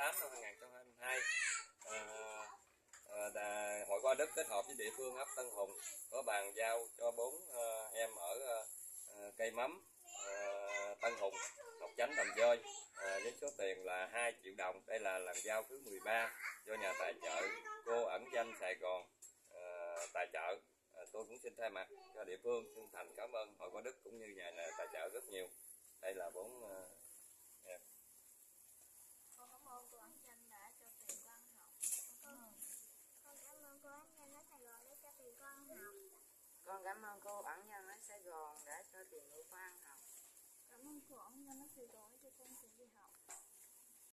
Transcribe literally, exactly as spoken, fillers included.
tám năm hai nghìn không trăm hai mươi hai, à, à, Hội Qua Đức kết hợp với địa phương ấp Tân Hùng có bàn giao cho bốn à, em ở à, cây mắm à, Tân Hùng, Ngọc Chánh, Đầm Dơi à, với số tiền là hai triệu đồng. Đây là lần giao thứ mười ba do nhà tài trợ cô ẩn danh Sài Gòn à, tài trợ. À, tôi cũng xin thay mặt cho địa phương chân thành cảm ơn Hội Qua Đức cũng như nhà này tài trợ rất nhiều. Đây là bốn uh, em. Con cảm ơn cô ẩn danh đã cho tiền con học. Con, con cảm ơn cô ẩn danh ở Sài Gòn đã cho tiền con học. Con cảm ơn cô ẩn danh ở Sài Gòn đã cho tiền của con học. Cảm ơn cô ẩn danh ở Sài Gòn để cho con tiền đi học.